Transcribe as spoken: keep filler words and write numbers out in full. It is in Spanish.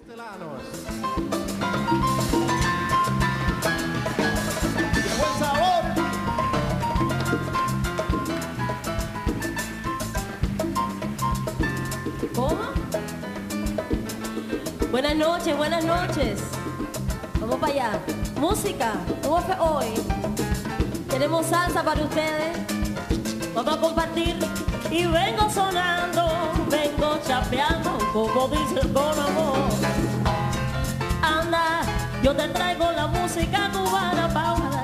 Estelanos. ¡Buen sabor! ¿Cómo? Buenas noches, buenas noches. Vamos para allá. Música, ¿cómo fue hoy? Tenemos salsa para ustedes. Vamos a compartir. Y vengo sonando, vengo chapeando, como dicen con amor. Anda, yo te traigo la música cubana para